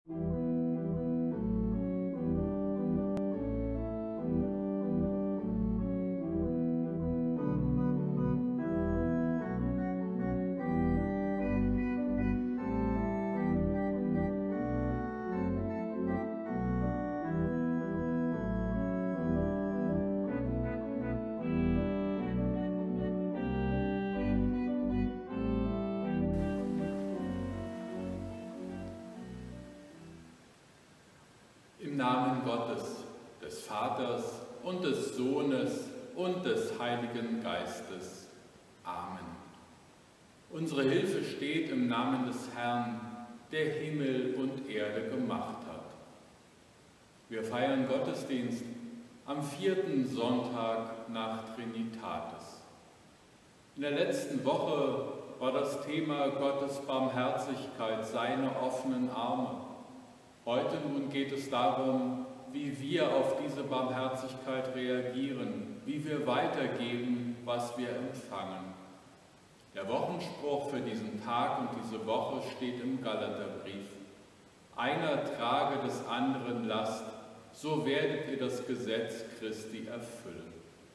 Im Namen Gottes, des Vaters und des Sohnes und des Heiligen Geistes. Amen. Unsere Hilfe steht im Namen des Herrn, der Himmel und Erde gemacht hat. Wir feiern Gottesdienst am 4. Sonntag nach Trinitatis. In der letzten Woche war das Thema Gottes Barmherzigkeit, seine offenen Arme. Heute nun geht es darum, wie wir auf diese Barmherzigkeit reagieren, wie wir weitergeben, was wir empfangen. Der Wochenspruch für diesen Tag und diese Woche steht im Galaterbrief. Einer trage des anderen Last, so werdet ihr das Gesetz Christi erfüllen.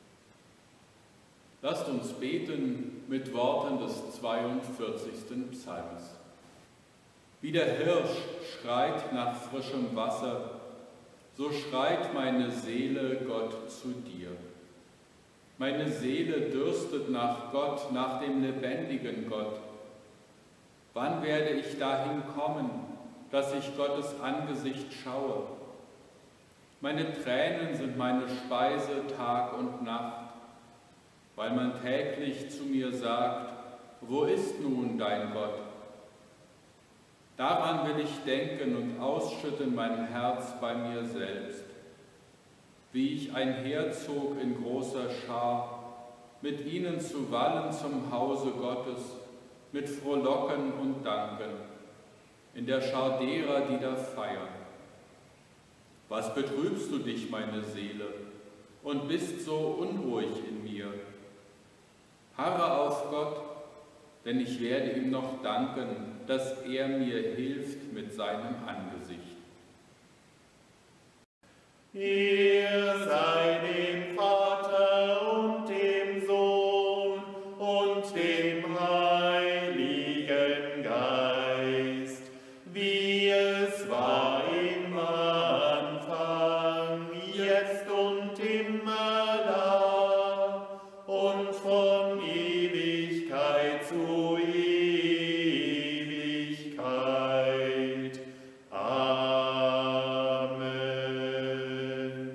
Lasst uns beten mit Worten des 42. Psalms. Wie der Hirsch schreit nach frischem Wasser, so schreit meine Seele Gott zu dir. Meine Seele dürstet nach Gott, nach dem lebendigen Gott. Wann werde ich dahin kommen, dass ich Gottes Angesicht schaue? Meine Tränen sind meine Speise Tag und Nacht, weil man täglich zu mir sagt, wo ist nun dein Gott? Daran will ich denken und ausschütten mein Herz bei mir selbst, wie ich einherzog in großer Schar, mit ihnen zu Wallen zum Hause Gottes, mit Frohlocken und Danken, in der Schar derer, die da feiern. Was betrübst du dich, meine Seele, und bist so unruhig in mir? Harre auf Gott, denn ich werde ihm noch danken, dass er mir hilft mit seinem Angesicht. Ihr sei dem Vater und dem Sohn und dem Heiligen Geist, wie es war im Anfang, jetzt und immer da und von Ewigkeit zu Ewigkeit. Amen.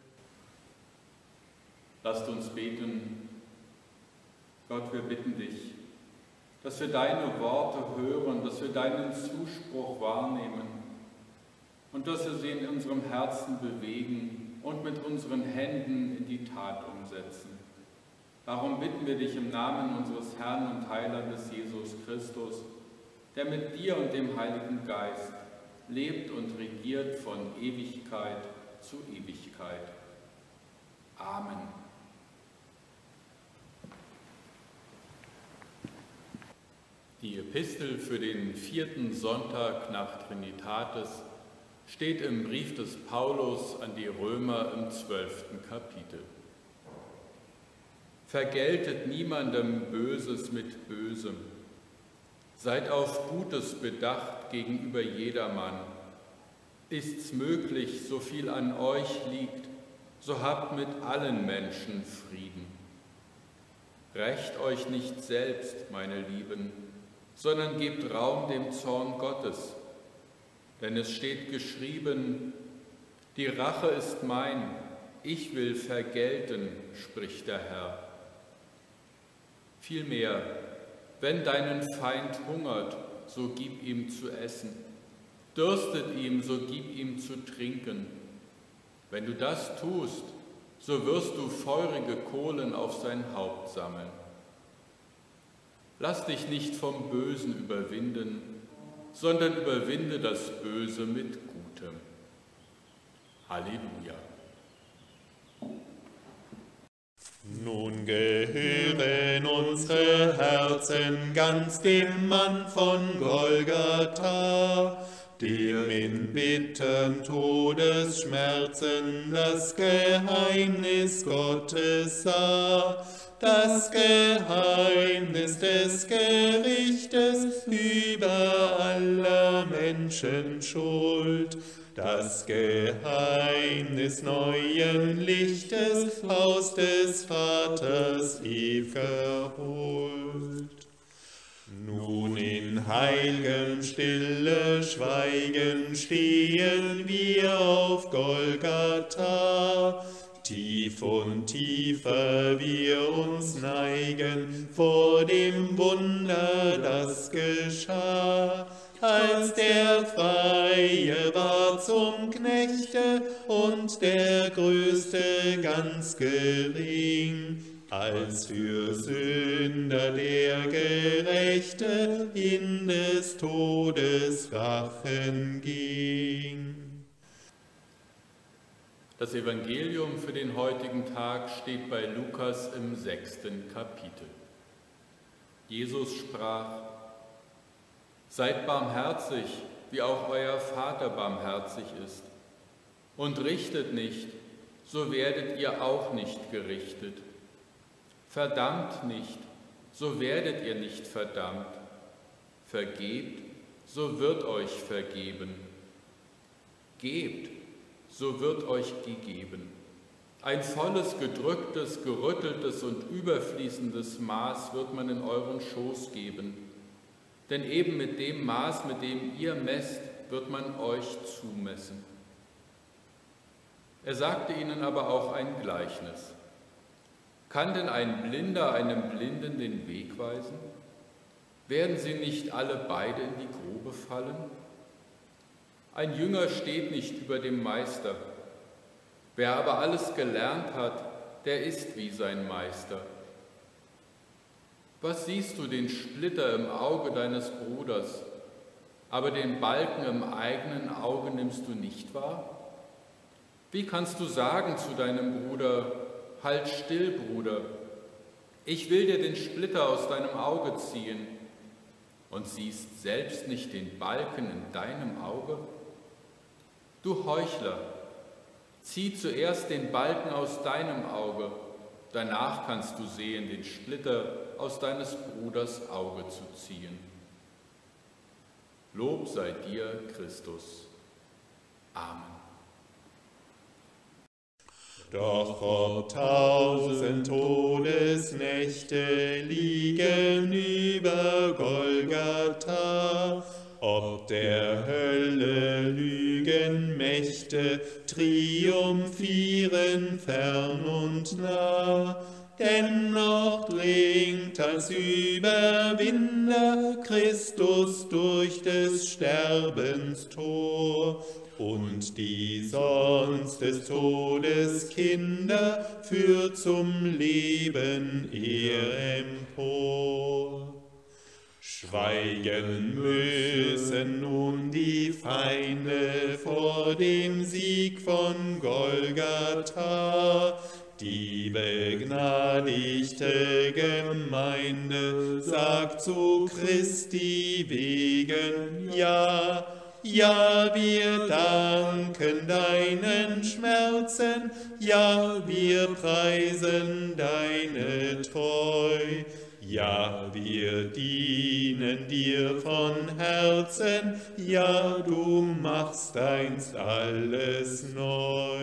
Lasst uns beten. Gott, wir bitten dich, dass wir deine Worte hören, dass wir deinen Zuspruch wahrnehmen und dass wir sie in unserem Herzen bewegen und mit unseren Händen in die Tat umsetzen. Darum bitten wir dich im Namen unseres Herrn und Heilandes Jesus Christus, der mit dir und dem Heiligen Geist lebt und regiert von Ewigkeit zu Ewigkeit. Amen. Die Epistel für den 4. Sonntag nach Trinitatis steht im Brief des Paulus an die Römer im 12. Kapitel. Vergeltet niemandem Böses mit Bösem. Seid auf Gutes bedacht gegenüber jedermann. Ist's möglich, so viel an euch liegt, so habt mit allen Menschen Frieden. Rächt euch nicht selbst, meine Lieben, sondern gebt Raum dem Zorn Gottes. Denn es steht geschrieben, die Rache ist mein, ich will vergelten, spricht der Herr. Vielmehr, wenn deinen Feind hungert, so gib ihm zu essen. Dürstet ihm, so gib ihm zu trinken. Wenn du das tust, so wirst du feurige Kohlen auf sein Haupt sammeln. Lass dich nicht vom Bösen überwinden, sondern überwinde das Böse mit Gutem. Halleluja. Nun gehören unsere Herzen ganz dem Mann von Golgatha, dem in bittern Todesschmerzen das Geheimnis Gottes sah, das Geheimnis des Gerichtes über aller Menschen Schuld, das Geheimnis neuen Lichtes aus des Vaters ewiger Huld. Nun in heilgem stille Schweigen stehen wir auf Golgatha, tief und tiefer wir uns neigen vor dem Wunder, das geschah, als der Freie war zum Knechte und der Größte ganz gering, als für Sünder der Gerechte in des Todes Rachen ging. Das Evangelium für den heutigen Tag steht bei Lukas im 6. Kapitel. Jesus sprach: Seid barmherzig, wie auch euer Vater barmherzig ist. Und richtet nicht, so werdet ihr auch nicht gerichtet. Verdammt nicht, so werdet ihr nicht verdammt. Vergebt, so wird euch vergeben. Gebt, so wird euch gegeben. Ein volles, gedrücktes, gerütteltes und überfließendes Maß wird man in euren Schoß geben. Denn eben mit dem Maß, mit dem ihr messt, wird man euch zumessen. Er sagte ihnen aber auch ein Gleichnis. Kann denn ein Blinder einem Blinden den Weg weisen? Werden sie nicht alle beide in die Grube fallen? Ein Jünger steht nicht über dem Meister. Wer aber alles gelernt hat, der ist wie sein Meister. Was siehst du den Splitter im Auge deines Bruders, aber den Balken im eigenen Auge nimmst du nicht wahr? Wie kannst du sagen zu deinem Bruder: Halt still, Bruder, ich will dir den Splitter aus deinem Auge ziehen, und siehst selbst nicht den Balken in deinem Auge? Du Heuchler, zieh zuerst den Balken aus deinem Auge, danach kannst du sehen, den Splitter aus deines Bruders Auge zu ziehen. Lob sei dir, Christus. Amen. Doch ob 1000 Todesnächte liegen über Golgatha, ob der Hölle Lügenmächte triumphieren fern und nah, dennoch dringt als Überwinder Christus durch des Sterbens Tor, und die sonst des Todes Kinder führt zum Leben er empor. Schweigen müssen nun die Feinde vor dem Sieg von Golgatha. Die begnadigte Gemeinde sagt zu Christi wegen ja. Ja, wir danken deinen Schmerzen, ja, wir preisen deine Treu. Ja, wir dienen dir von Herzen, ja, du machst einst alles neu.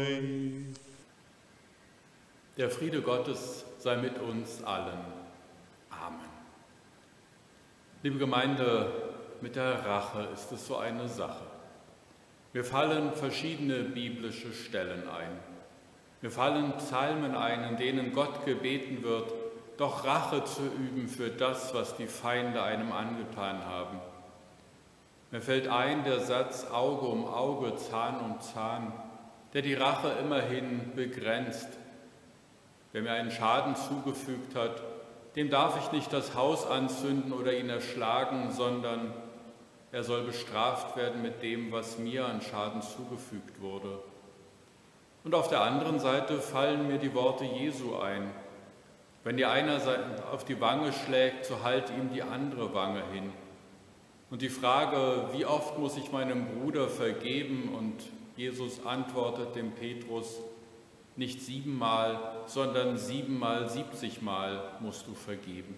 Der Friede Gottes sei mit uns allen. Amen. Liebe Gemeinde, mit der Rache ist es so eine Sache. Mir fallen verschiedene biblische Stellen ein. Mir fallen Psalmen ein, in denen Gott gebeten wird, doch Rache zu üben für das, was die Feinde einem angetan haben. Mir fällt ein der Satz Auge um Auge, Zahn um Zahn, der die Rache immerhin begrenzt. Wer mir einen Schaden zugefügt hat, dem darf ich nicht das Haus anzünden oder ihn erschlagen, sondern er soll bestraft werden mit dem, was mir an Schaden zugefügt wurde. Und auf der anderen Seite fallen mir die Worte Jesu ein. Wenn dir einer auf die Wange schlägt, so halt ihm die andere Wange hin. Und die Frage, wie oft muss ich meinem Bruder vergeben? Und Jesus antwortet dem Petrus, nicht 7-mal, sondern 7-mal, 70-mal musst du vergeben.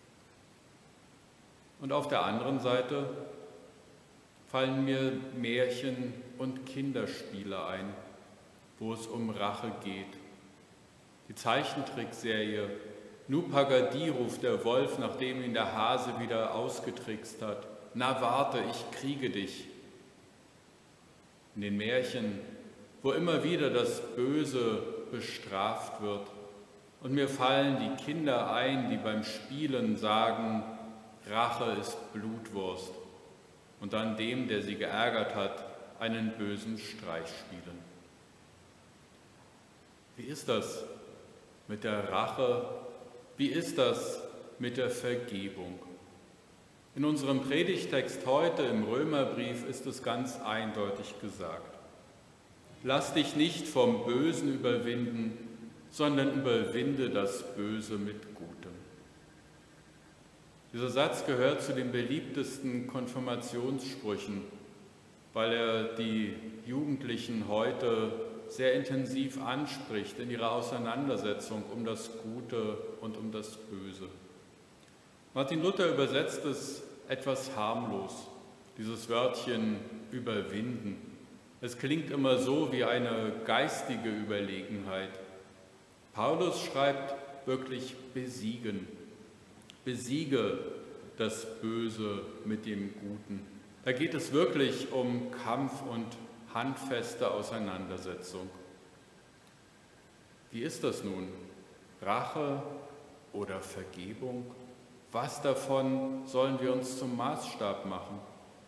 Und auf der anderen Seite fallen mir Märchen und Kinderspiele ein, wo es um Rache geht. Die Zeichentrickserie Nu Pagadi, ruft der Wolf, nachdem ihn der Hase wieder ausgetrickst hat. Na warte, ich kriege dich. In den Märchen, wo immer wieder das Böse bestraft wird. Und mir fallen die Kinder ein, die beim Spielen sagen, Rache ist Blutwurst. Und dann dem, der sie geärgert hat, einen bösen Streich spielen. Wie ist das mit der Rache? Wie ist das mit der Vergebung? In unserem Predigtext heute im Römerbrief ist es ganz eindeutig gesagt. Lass dich nicht vom Bösen überwinden, sondern überwinde das Böse mit Gutem. Dieser Satz gehört zu den beliebtesten Konfirmationssprüchen, weil er die Jugendlichen heute sehr intensiv anspricht in ihrer Auseinandersetzung um das Gute und um das Böse. Martin Luther übersetzt es etwas harmlos, dieses Wörtchen überwinden. Es klingt immer so wie eine geistige Überlegenheit. Paulus schreibt wirklich besiegen. Besiege das Böse mit dem Guten. Da geht es wirklich um Kampf und handfeste Auseinandersetzung. Wie ist das nun? Rache oder Vergebung? Was davon sollen wir uns zum Maßstab machen?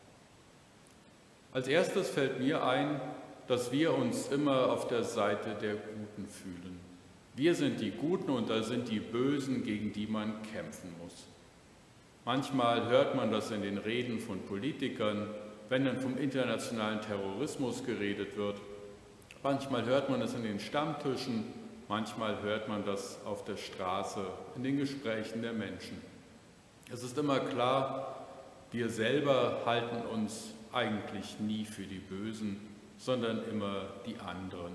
Als erstes fällt mir ein, dass wir uns immer auf der Seite der Guten fühlen. Wir sind die Guten und da sind die Bösen, gegen die man kämpfen muss. Manchmal hört man das in den Reden von Politikern, wenn dann vom internationalen Terrorismus geredet wird. Manchmal hört man es in den Stammtischen, manchmal hört man das auf der Straße, in den Gesprächen der Menschen. Es ist immer klar, wir selber halten uns eigentlich nie für die Bösen, sondern immer die anderen.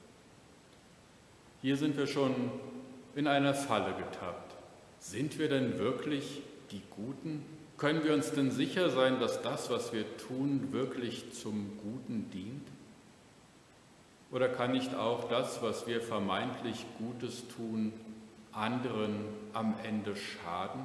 Hier sind wir schon in einer Falle getappt. Sind wir denn wirklich die Guten? Können wir uns denn sicher sein, dass das, was wir tun, wirklich zum Guten dient? Oder kann nicht auch das, was wir vermeintlich Gutes tun, anderen am Ende schaden?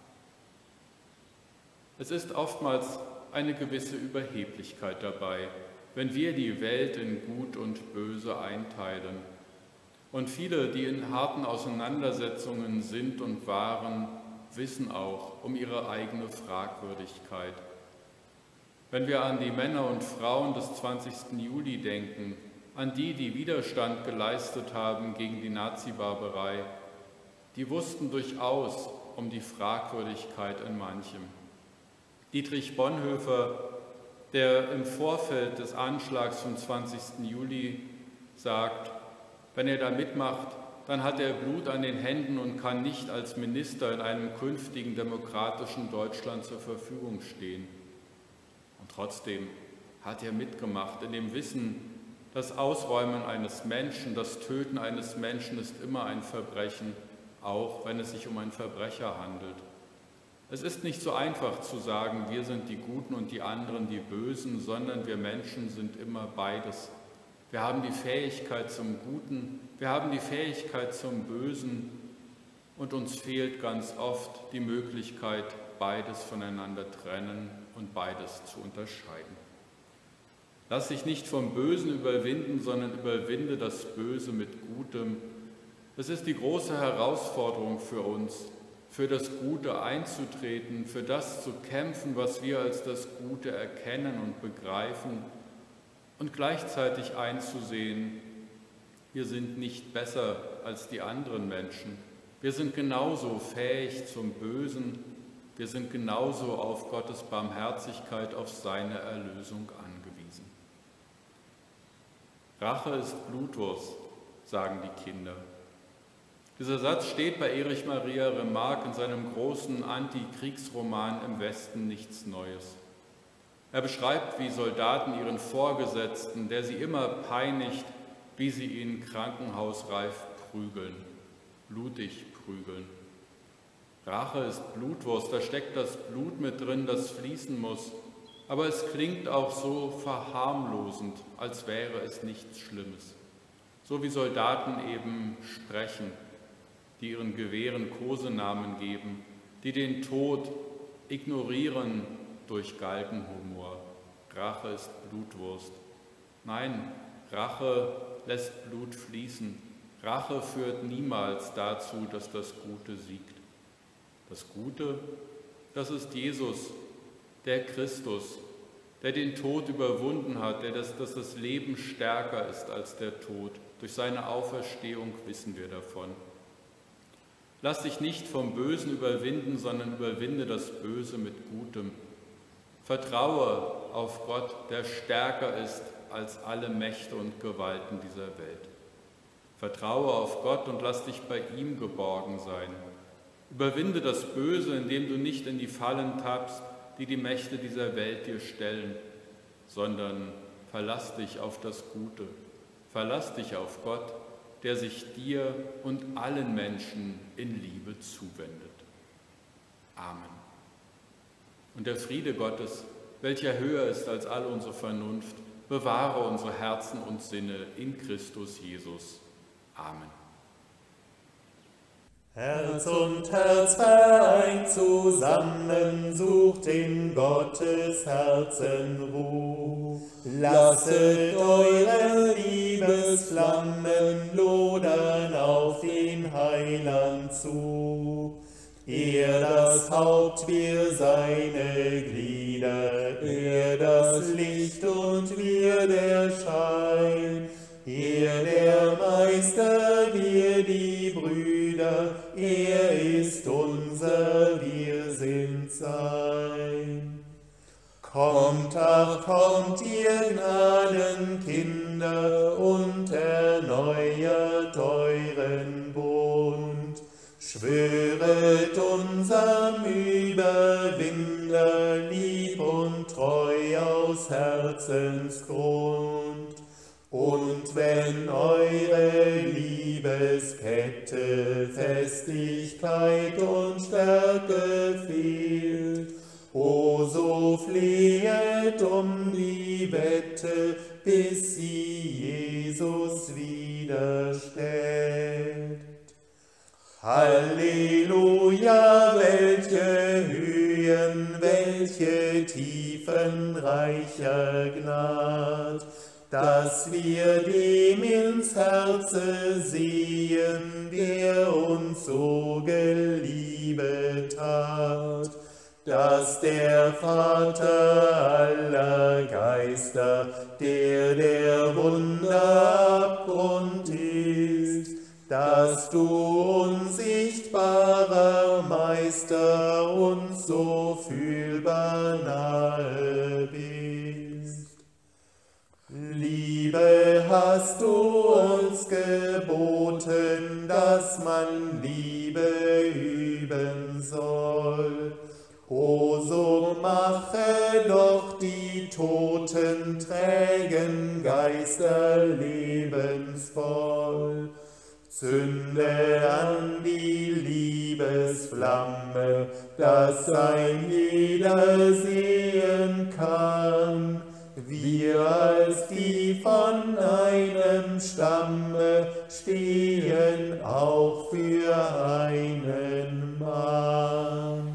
Es ist oftmals eine gewisse Überheblichkeit dabei, wenn wir die Welt in Gut und Böse einteilen. Und viele, die in harten Auseinandersetzungen sind und waren, wissen auch um ihre eigene Fragwürdigkeit. Wenn wir an die Männer und Frauen des 20. Juli denken, an die, die Widerstand geleistet haben gegen die Nazi-Barbarei, die wussten durchaus um die Fragwürdigkeit in manchem. Dietrich Bonhoeffer, der im Vorfeld des Anschlags vom 20. Juli sagt, wenn er da mitmacht, dann hat er Blut an den Händen und kann nicht als Minister in einem künftigen demokratischen Deutschland zur Verfügung stehen. Und trotzdem hat er mitgemacht in dem Wissen, das Ausräumen eines Menschen, das Töten eines Menschen ist immer ein Verbrechen, auch wenn es sich um einen Verbrecher handelt. Es ist nicht so einfach zu sagen, wir sind die Guten und die anderen die Bösen, sondern wir Menschen sind immer beides. Wir haben die Fähigkeit zum Guten, wir haben die Fähigkeit zum Bösen und uns fehlt ganz oft die Möglichkeit, beides voneinander trennen und beides zu unterscheiden. Lass dich nicht vom Bösen überwinden, sondern überwinde das Böse mit Gutem. Es ist die große Herausforderung für uns, für das Gute einzutreten, für das zu kämpfen, was wir als das Gute erkennen und begreifen und gleichzeitig einzusehen, wir sind nicht besser als die anderen Menschen. Wir sind genauso fähig zum Bösen, wir sind genauso auf Gottes Barmherzigkeit, auf seine Erlösung angewiesen. Rache ist Blutwurst, sagen die Kinder. Dieser Satz steht bei Erich Maria Remarque in seinem großen Antikriegsroman Im Westen nichts Neues. Er beschreibt, wie Soldaten ihren Vorgesetzten, der sie immer peinigt, wie sie ihn krankenhausreif prügeln, blutig prügeln. Rache ist Blutwurst, da steckt das Blut mit drin, das fließen muss. Aber es klingt auch so verharmlosend, als wäre es nichts Schlimmes. So wie Soldaten eben sprechen, die ihren Gewehren Kosenamen geben, die den Tod ignorieren durch Galgenhumor. Rache ist Blutwurst. Nein, Rache lässt Blut fließen. Rache führt niemals dazu, dass das Gute siegt. Das Gute, das ist Jesus, der Christus, der den Tod überwunden hat, dass das Leben stärker ist als der Tod. Durch seine Auferstehung wissen wir davon. Lass dich nicht vom Bösen überwinden, sondern überwinde das Böse mit Gutem. Vertraue auf Gott, der stärker ist als alle Mächte und Gewalten dieser Welt. Vertraue auf Gott und lass dich bei ihm geborgen sein. Überwinde das Böse, indem du nicht in die Fallen tappst, die die Mächte dieser Welt dir stellen, sondern verlass dich auf das Gute. Verlass dich auf Gott, der sich dir und allen Menschen in Liebe zuwendet. Amen. Und der Friede Gottes, welcher höher ist als all unsere Vernunft, bewahre unsere Herzen und Sinne in Christus Jesus. Amen. Herz und Herz vereint zusammen, sucht in Gottes Herzenruf. Lasset eure Liebesflammen lodern auf den Heiland zu. Er das Haupt, wir seine Glieder, er das Licht und wir der Schein. Er der Meister, wir die Brüder, er ist unser, wir sind sein. Kommt, ach kommt, ihr Gnadenkinder, und erneuert euren Bund. Schwöret unserm Überwinder, lieb und treu aus Herzensgrund. Und wenn eure Liebeskette Festigkeit und Stärke fehlt, o so flehet um die Wette, bis sie Jesus widerstellt. Halleluja, welche Höhen, welche Tiefen reicher Gnad, dass wir dem ins Herze sehen, der uns so geliebet hat, dass der Vater aller Geister, der Wunderabgrund ist, dass du unsichtbarer Meister uns so fühlbar nahe bist. Liebe hast du uns geboten, dass man Liebe üben soll. O so mache doch die Toten trägen Geister lebensvoll. Zünde an die Liebesflamme, dass ein jeder sehen kann, wir als die von einem Stamme stehen auch für einen Mann.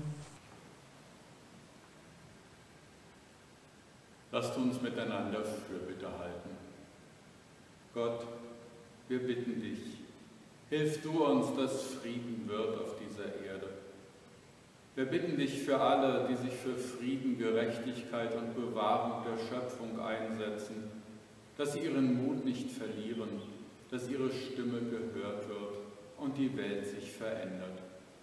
Lasst uns miteinander Fürbitte halten. Gott, wir bitten dich, hilf du uns, dass Frieden wird auf dieser Erde. Wir bitten dich für alle, die sich für Frieden, Gerechtigkeit und Bewahrung der Schöpfung einsetzen, dass sie ihren Mut nicht verlieren, dass ihre Stimme gehört wird und die Welt sich verändert.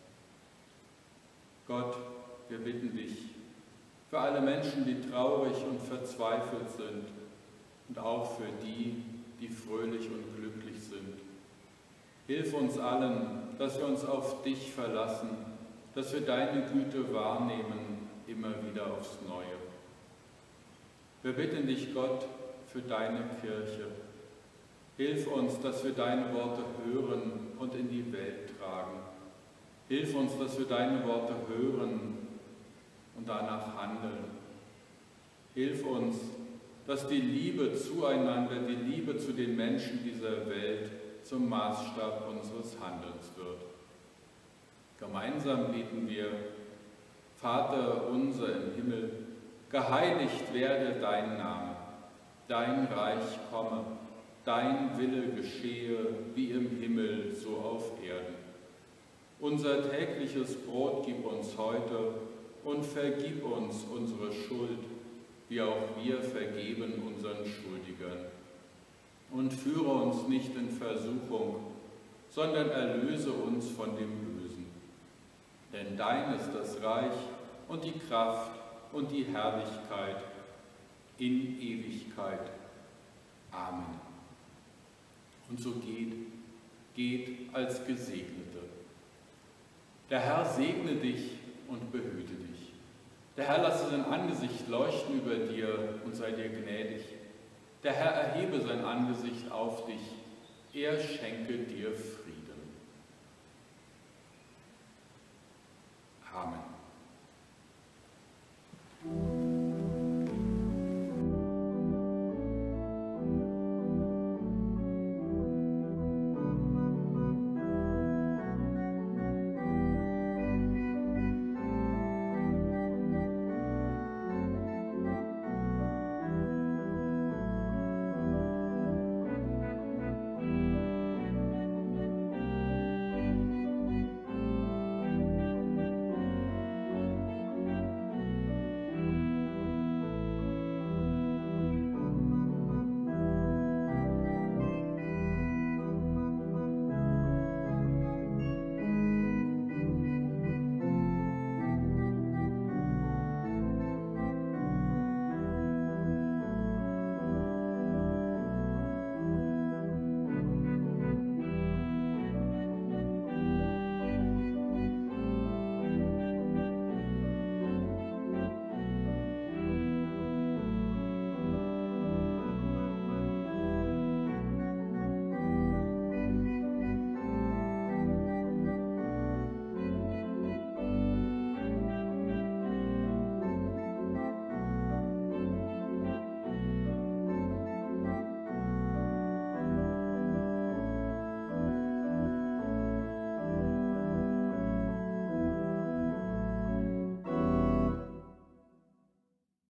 Gott, wir bitten dich für alle Menschen, die traurig und verzweifelt sind und auch für die, die fröhlich und glücklich sind. Hilf uns allen, dass wir uns auf dich verlassen, dass wir deine Güte wahrnehmen, immer wieder aufs Neue. Wir bitten dich, Gott, für deine Kirche. Hilf uns, dass wir deine Worte hören und in die Welt tragen. Hilf uns, dass wir deine Worte hören und danach handeln. Hilf uns, dass die Liebe zueinander, die Liebe zu den Menschen dieser Welt zum Maßstab unseres Handelns wird. Gemeinsam beten wir: Vater unser im Himmel, geheiligt werde dein Name, dein Reich komme, dein Wille geschehe, wie im Himmel, so auf Erden. Unser tägliches Brot gib uns heute und vergib uns unsere Schuld, wie auch wir vergeben unseren Schuldigern. Und führe uns nicht in Versuchung, sondern erlöse uns von dem Bösen. Denn dein ist das Reich und die Kraft und die Herrlichkeit in Ewigkeit. Amen. Und so geht als Gesegnete. Der Herr segne dich und behüte dich. Der Herr lasse sein Angesicht leuchten über dir und sei dir gnädig. Der Herr erhebe sein Angesicht auf dich, er schenke dir Frieden. Amen.